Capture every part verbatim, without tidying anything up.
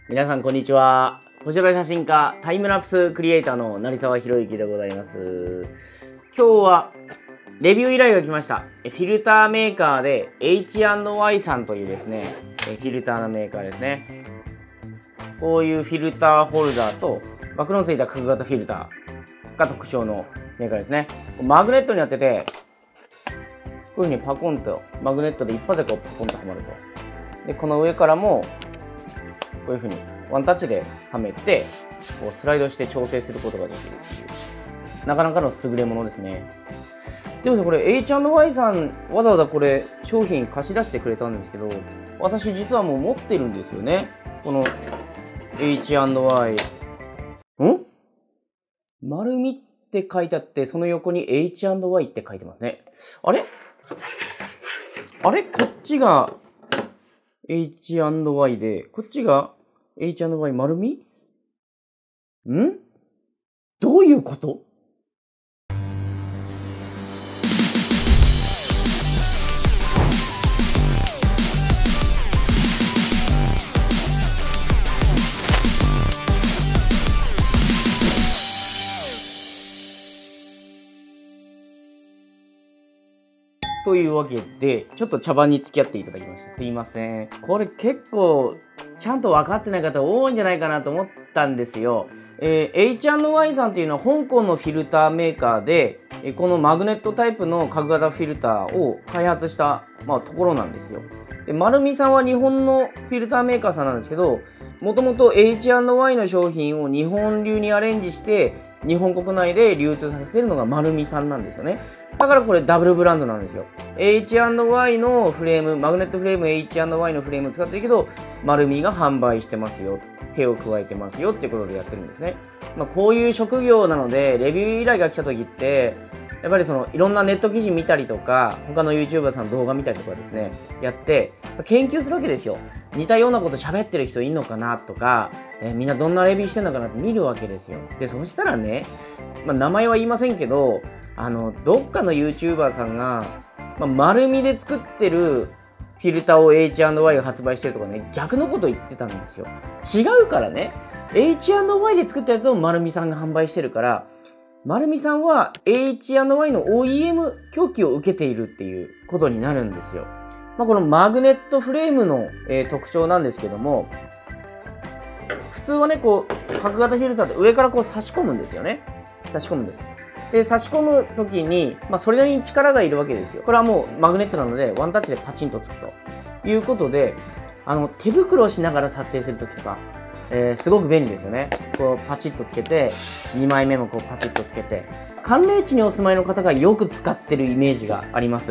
皆さんこんにちは。星空写真家、タイムラプスクリエイターの成沢宏之でございます。今日はレビュー依頼が来ました。フィルターメーカーで エイチアンドワイ さんというですね、フィルターのメーカーですね。こういうフィルターホルダーと枠のついた角型フィルターが特徴のメーカーですね。マグネットになってて、こういうふうにパコンとマグネットで一発でこうパコンとはまると。で、この上からもこういうふうにワンタッチではめてこうスライドして調整することができるっていうなかなかの優れものですね。でもこれ エイチアンドワイ さんわざわざこれ商品貸し出してくれたんですけど、私実はもう持ってるんですよね、この エイチアンドワイ。 ん丸みって書いてあって、その横に エイチアンドワイ って書いてますね。あれあれこっちが エイチアンドワイ で、こっちが エイチアンドワイ 丸み？ん？どういうこと？というわけで、ちょっと茶番に付き合っていただきましてすいません。これ結構ちゃんと分かってない方多いんじゃないかなと思ったんですよ。えー、エイチアンドワイ さんというのは香港のフィルターメーカーで、えー、このマグネットタイプの角型フィルターを開発した、まあ、ところなんですよ。で、丸美さんは日本のフィルターメーカーさんなんですけど、もともと エイチアンドワイ の商品を日本流にアレンジして日本国内で流通させてるのが丸美さんなんですよね。だからこれダブルブランドなんですよ。エイチアンドワイ のフレーム、マグネットフレーム エイチアンドワイ のフレーム使ってるけど、丸美が販売してますよ。手を加えてますよっていうことでやってるんですね。まあ、こういう職業なので、レビュー依頼が来た時って、やっぱりそのいろんなネット記事見たりとか、他の YouTuber さんの動画見たりとかですね、やって、研究するわけですよ。似たようなこと喋ってる人いんのかなとか、えー、みんなどんなレビューしてんのかなって見るわけですよ。で、そしたらね、まあ、名前は言いませんけど、あの、どっかの YouTuber さんが、まあ、丸みで作ってるフィルターを エイチアンドワイ が発売してるとかね、逆のこと言ってたんですよ。違うからね、エイチアンドワイ で作ったやつを丸美さんが販売してるから、丸美さんは エイチアンドワイ の オーイーエム 供給を受けているっていうことになるんですよ。まあ、このマグネットフレームの、えー、特徴なんですけども、普通はね、こう、角型フィルターって上からこう差し込むんですよね。差し込むんです。で、差し込むときに、まあ、それなりに力がいるわけですよ。これはもうマグネットなので、ワンタッチでパチンとつくということで、あの、手袋をしながら撮影するときとか、えー、すごく便利ですよね。こう、パチッとつけて、にまいめもこう、パチッとつけて、寒冷地にお住まいの方がよく使ってるイメージがあります。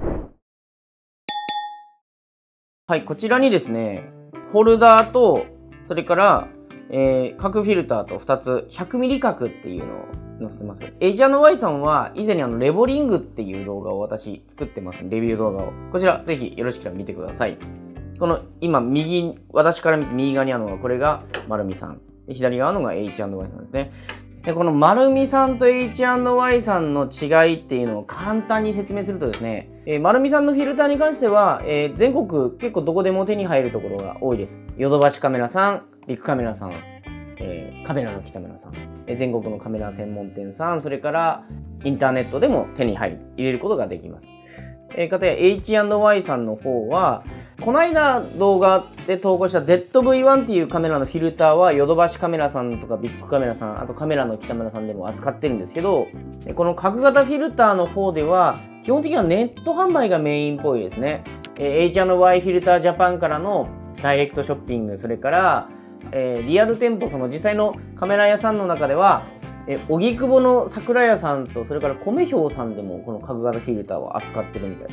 はい、こちらにですね、ホルダーと、それから、えー、角フィルターとふたつ、ひゃくミリ角っていうのを載せてます。エイチアンドワイ さんは以前にあのレボリングっていう動画を私作ってます。レビュー動画を。こちらぜひよろしければ見てください。この今右、私から見て右側にあるのがこれが丸美さん。左側のが エイチアンドワイ さんですね。で、この丸美さんと エイチアンドワイ さんの違いっていうのを簡単に説明するとですね、えー、丸美さんのフィルターに関しては、えー、全国結構どこでも手に入るところが多いです。ヨドバシカメラさん、ビッグカメラさん、えー、カメラの北村さん、えー、全国のカメラ専門店さん、それからインターネットでも手に入る、入れることができます。えー、かたや エイチアンドワイ さんの方は、この間動画で投稿した ゼットブイワン っていうカメラのフィルターはヨドバシカメラさんとかビッグカメラさん、あとカメラの北村さんでも扱ってるんですけど、この角型フィルターの方では基本的にはネット販売がメインっぽいですね。えー、エイチアンドワイ フィルタージャパンからのダイレクトショッピング、それからえー、リアル店舗、その実際のカメラ屋さんの中では、えー、荻窪の桜屋さんと、それから米兵さんでもこの角型フィルターを扱ってるみたいです。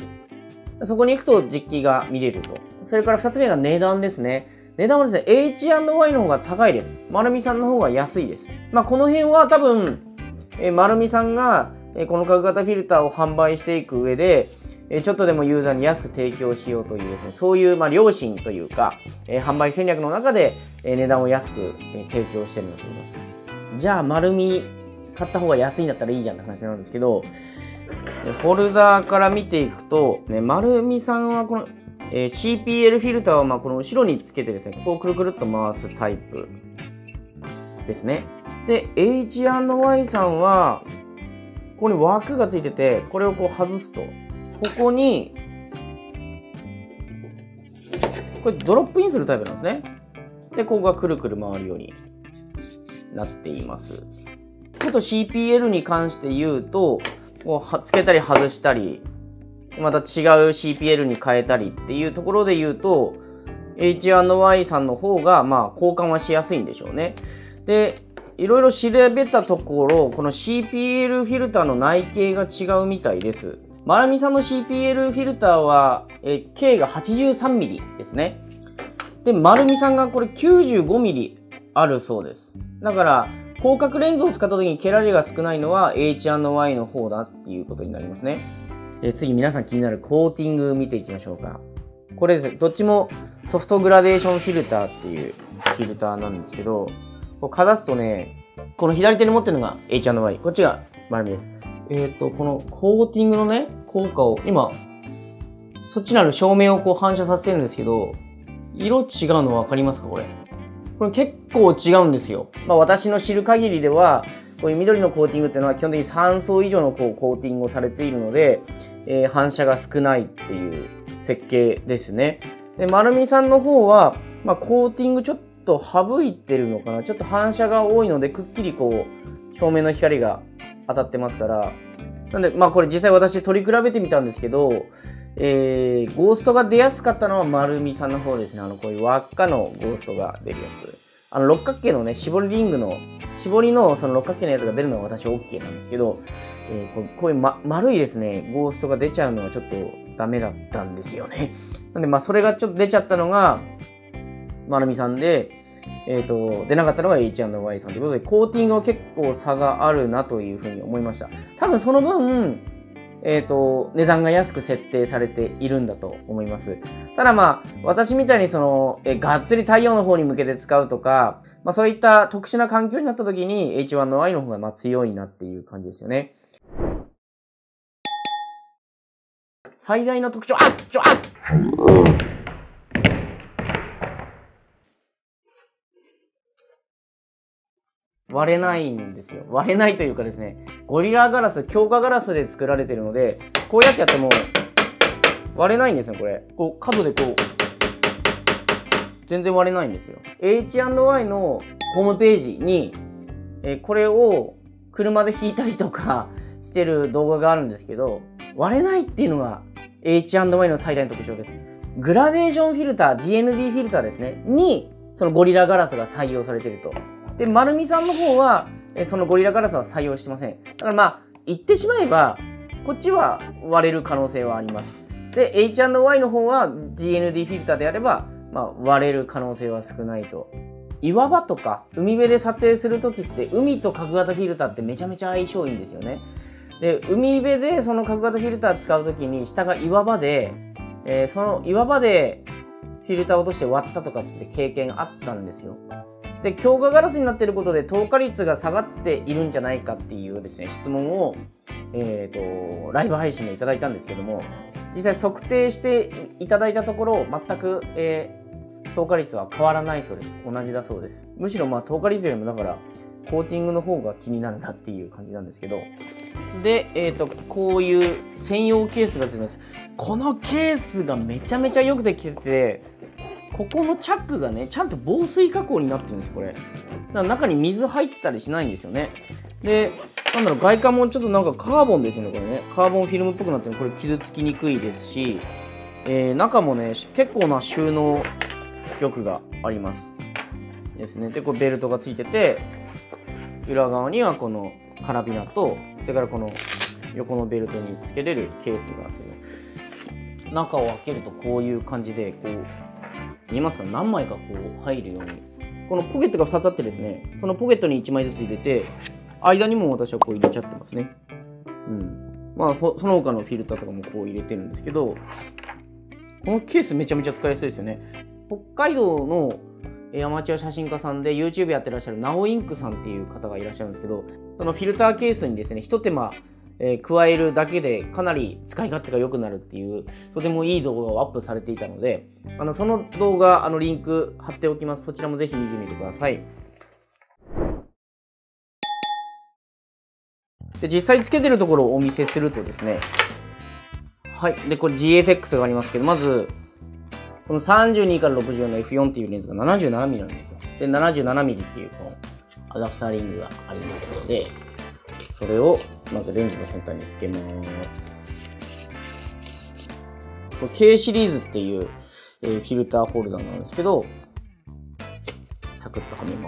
そこに行くと実機が見れると。それからふたつめが値段ですね。値段はですね、エイチアンドワイ の方が高いです。丸美さんの方が安いです。まあこの辺は多分、えー、丸美さんが、えー、この角型フィルターを販売していく上で、ちょっとでもユーザーに安く提供しようというですね、そういうまあ良心というか、えー、販売戦略の中で、えー、値段を安く、えー、提供してるんだと思います。じゃあ丸み買った方が安いんだったらいいじゃんって話なんですけど、ホルダーから見ていくと、ね、丸みさんはこのえー、シーピーエル フィルターはまあこの後ろにつけてですね、ここをくるくるっと回すタイプですね。で、エイチアンドワイ さんは、ここに枠がついてて、これをこう外すと、ここに、これドロップインするタイプなんですね。で、ここがくるくる回るようになっています。ちょっと シーピーエル に関して言うと、こうつけたり外したり、また違う シーピーエル に変えたりっていうところで言うと、エイチアンドワイ さんの方が、まあ、交換はしやすいんでしょうね。で、いろいろ調べたところ、この シーピーエル フィルターの内径が違うみたいです。マルミさんの シーピーエル フィルターは、え 径が はちじゅうさんミリ ですね。で、マルミさんがこれ きゅうじゅうごミリ あるそうです。だから、広角レンズを使った時に毛らりが少ないのは エイチアンドワイ の方だっていうことになりますね。え次、皆さん気になるコーティング見ていきましょうか。これですね、どっちもソフトグラデーションフィルターっていうフィルターなんですけど、こうかざすとね、この左手に持ってるのが エイチアンドワイ、こっちがマルミです。えっと、このコーティングのね、効果を、今、そっちにある照明をこう反射させてるんですけど、色違うの分かりますかこれ。これ結構違うんですよ。まあ私の知る限りでは、こういう緑のコーティングっていうのは基本的にさん層以上のこうコーティングをされているので、えー、反射が少ないっていう設計ですね。で、マルミさんの方は、まあ、コーティングちょっと省いてるのかな。ちょっと反射が多いので、くっきりこう、照明の光が当たってますから。なんで、まあこれ実際私取り比べてみたんですけど、えー、ゴーストが出やすかったのは丸みさんの方ですね。あの、こういう輪っかのゴーストが出るやつ。あの、六角形のね、絞りリングの、絞りのその六角形のやつが出るのは私 OK なんですけど、えー、こうこういう、ま、丸いですね、ゴーストが出ちゃうのはちょっとダメだったんですよね。なんで、まあ、それがちょっと出ちゃったのが、丸みさんで、えっと、出なかったのが エイチアンドワイ さんということで、コーティングは結構差があるなというふうに思いました。多分その分、えっと、値段が安く設定されているんだと思います。ただまあ、私みたいにその、え、がっつり太陽の方に向けて使うとか、まあそういった特殊な環境になった時に エイチワン の ワイ の方がまあ強いなっていう感じですよね。最大の特徴、あっちょ、あっ割れないんですよ。割れないというかですね、ゴリラガラス、強化ガラスで作られているので、こうやってやっても割れないんですよ、これ。こう、角でこう、全然割れないんですよ。エイチアンドワイ のホームページに、えこれを車で引いたりとかしてる動画があるんですけど、割れないっていうのが エイチアンドワイ の最大の特徴です。グラデーションフィルター、ジーエヌディー フィルターですね、に、そのゴリラガラスが採用されていると。で、マルミさんの方は、えそのゴリラガラスは採用してません。だからまあ、言ってしまえば、こっちは割れる可能性はあります。で、エイチアンドワイ の方は ジーエヌディー フィルターであれば、まあ、割れる可能性は少ないと。岩場とか、海辺で撮影するときって、海と角型フィルターってめちゃめちゃ相性いいんですよね。で、海辺でその角型フィルター使うときに、下が岩場で、えー、その岩場でフィルターを落として割ったとかって経験あったんですよ。で、強化ガラスになっていることで透過率が下がっているんじゃないかっていうですね、質問を、えーと、ライブ配信でいただいたんですけども、実際測定していただいたところ、全く、えー、透過率は変わらないそうです。同じだそうです。むしろまあ透過率よりもだから、コーティングの方が気になるなっていう感じなんですけど。で、えーと、こういう専用ケースがついてます。このケースがめちゃめちゃよくできてて、ここのチャックがね、ちゃんと防水加工になってるんです、これ。だから中に水入ったりしないんですよね。で、なんだろう、外観もちょっとなんかカーボンですよね、これね。カーボンフィルムっぽくなってるの、これ傷つきにくいですし、えー、中もね、結構な収納力があります。ですね。で、これベルトがついてて、裏側にはこのカラビナと、それからこの横のベルトにつけれるケースがついてます。中を開けるとこういう感じで、こう、見えますか？何枚かこう入るように。このポケットがふたつあってですね、そのポケットにいちまいずつ入れて、間にも私はこう入れちゃってますね。うん。まあ、その他のフィルターとかもこう入れてるんですけど、このケースめちゃめちゃ使いやすいですよね。北海道のアマチュア写真家さんで YouTube やってらっしゃるナオインクさんっていう方がいらっしゃるんですけど、そのフィルターケースにですね、ひと手間、 えー、加えるだけでかなり使い勝手が良くなるっていうとてもいい動画をアップされていたので、あのその動画、あのリンク貼っておきます。そちらもぜひ見てみてください。で実際つけてるところをお見せするとですね、はい。で、これ ジーエフエックス がありますけど、まず、このさんじゅうにからろくじゅうよんの エフよん っていうレンズが ななじゅうななミリ なんですよ。で、ななじゅうななミリ っていうこのアダプターリングがありますので、それをまずレンズの先端につけます。これ K シリーズっていう、えー、フィルターホルダーなんですけど、サクッとはめます。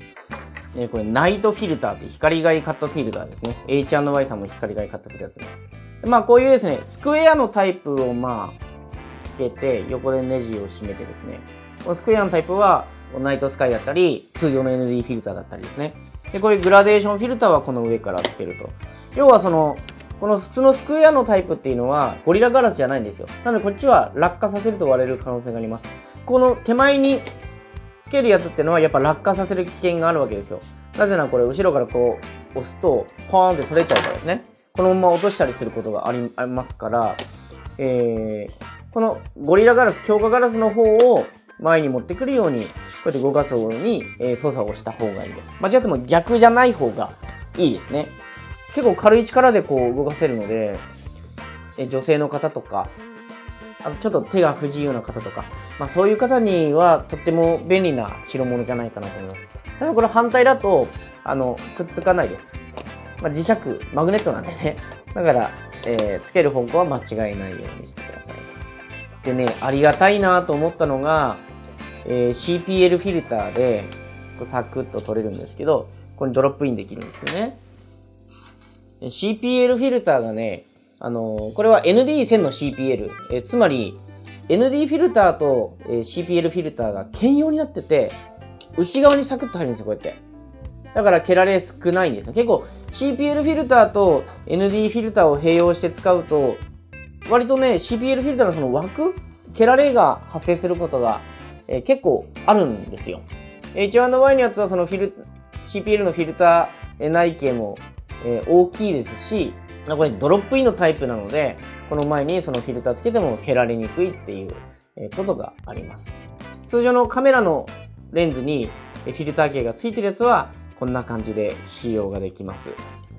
えー、これナイトフィルターって光害カットフィルターですね。エイチアンドワイ さんも光害カットするやつです。まあこういうですね、スクエアのタイプをまあつけて横でネジを締めてですね、このスクエアのタイプはナイトスカイだったり通常の エヌディー フィルターだったりですね。でこういうグラデーションフィルターはこの上からつけると。要はそのこの普通のスクエアのタイプっていうのはゴリラガラスじゃないんですよ。なのでこっちは落下させると割れる可能性があります。この手前につけるやつっていうのはやっぱ落下させる危険があるわけですよ。なぜならこれ後ろからこう押すとポーンって取れちゃうからですね。このまま落としたりすることがありますから、えー、このゴリラガラス、強化ガラスの方を前に持ってくるように、こうやって動かすように、えー、操作をした方がいいです。間違っても逆じゃない方がいいですね。結構軽い力でこう動かせるので、えー、女性の方とか、あとちょっと手が不自由な方とか、まあ、そういう方にはとっても便利な代物じゃないかなと思います。ただこれ反対だとあのくっつかないです。まあ、磁石、マグネットなんでね。だから、えー、つける方向は間違えないようにしてください。でね、ありがたいなと思ったのが、えー、シーピーエル フィルターでこうサクッと取れるんですけど、ここにドロップインできるんですけどね。シーピーエル フィルターがね、あのー、これは エヌディーせん の シーピーエル、えー、つまり エヌディー フィルターと、えー、シーピーエル フィルターが兼用になってて、内側にサクッと入るんですよ、こうやって。だから毛られ少ないんですよ。結構 シーピーエル フィルターと エヌディー フィルターを併用して使うと、割とね、シーピーエル フィルターのその枠、毛られが発生することが、えー、結構あるんですよ。エイチワンワイ のやつはそのフィル、シーピーエル のフィルター内径も、えー、大きいですし、これドロップインのタイプなので、この前にそのフィルターつけても毛られにくいっていうことがあります。通常のカメラのレンズにフィルター系がついてるやつは、こんな感じで使用ができます。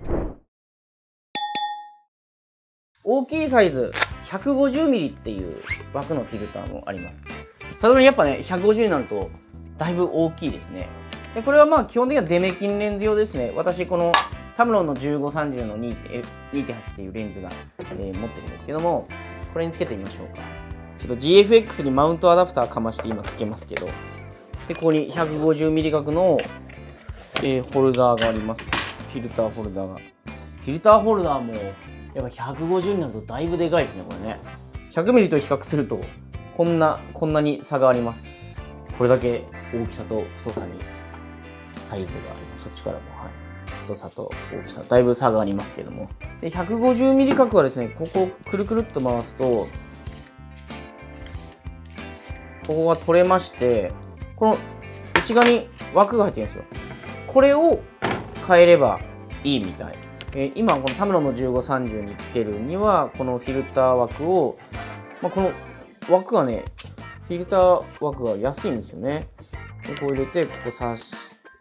大きいサイズ ひゃくごじゅうミリ っていう枠のフィルターもあります。さすがにやっぱね、ひゃくごじゅうになるとだいぶ大きいですね。でこれはまあ基本的にはデメキンレンズ用ですね。私このタムロンのじゅうごさんじゅうの にてんはち っていうレンズが、えー、持ってるんですけども、これにつけてみましょうか。ちょっと ジーエフエックス にマウントアダプターかまして今つけますけど、でここに ひゃくごじゅうミリ 角のえー、ホルダーがあります。フィルターホルダーが。フィルターホルダーもやっぱひゃくごじゅうになるとだいぶでかいですね、これね。ひゃくミリ と比較するとこんなこんなに差があります。これだけ大きさと太さにサイズがあります。そっちからも、はい、太さと大きさだいぶ差がありますけども、で ひゃくごじゅうミリ 角はですね、ここをくるくるっと回すとここが取れまして、この内側に枠が入ってるんですよ。これを変えればいいみたい。えー、今このタムロンのじゅうごさんじゅうにつけるにはこのフィルター枠を、まあ、この枠がね、フィルター枠が安いんですよね。でこう入れてここ刺し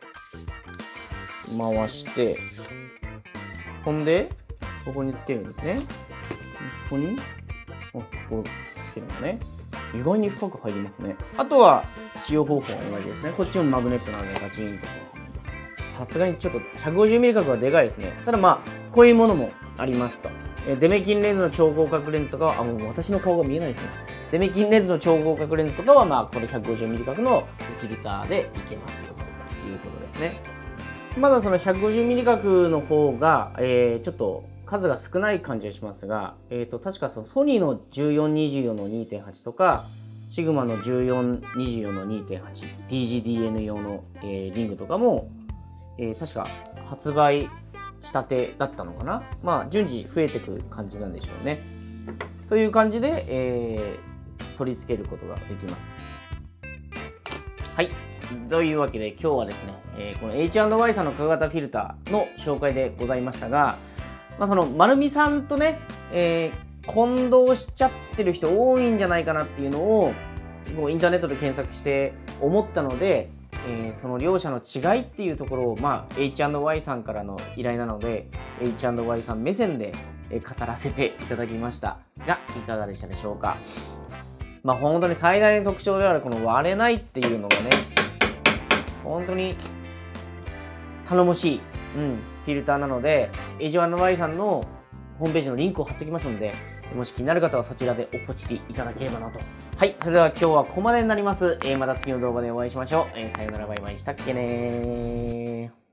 回して、ほんでここにつけるんですね。ここにここつけるのね。意外に深く入りますね。あとは使用方法は同じですね。こっちもマグネットなのでガチンと。さすがにちょっと ひゃくごじゅうミリ 角はでかいですね。ただまあこういうものもありますと。デメキンレンズの超広角レンズとかは、あ、もう私の顔が見えないですね。デメキンレンズの超広角レンズとかはまあこれ ひゃくごじゅうミリ 角のフィルターでいけますよということですね。まだその ひゃくごじゅうミリ 角の方が、えー、ちょっと数が少ない感じがしますが、えー、と確かそのソニーのじゅうよんにじゅうよんの にてんはち とかシグマのじゅうよんにじゅうよんの にてんはち、ディージーディーエヌ 用の、えー、リングとかも、えー、確か発売したてだったのかな。まあ順次増えてく感じなんでしょうね。という感じで、えー、取り付けることができます。はい。というわけで今日はですね、えー、この エイチアンドワイ さんの角型フィルターの紹介でございましたが、 まあ、その丸美さんとね、えー、混同しちゃってる人多いんじゃないかなっていうのをもうインターネットで検索して思ったので、えー、その両者の違いっていうところを、まあ、エイチアンドワイ さんからの依頼なので エイチアンドワイ さん目線で語らせていただきましたが、いかがでしたでしょうか。まあ本当に最大の特徴であるこの割れないっていうのがね、本当に頼もしい、うん、フィルターなので エイチアンドワイ さんのホームページのリンクを貼っておきますので、もし気になる方はそちらでおポチリいただければなと。はい、それでは今日はここまでになります。えー、また次の動画でお会いしましょう。えー、さよならバイバイしたっけねー。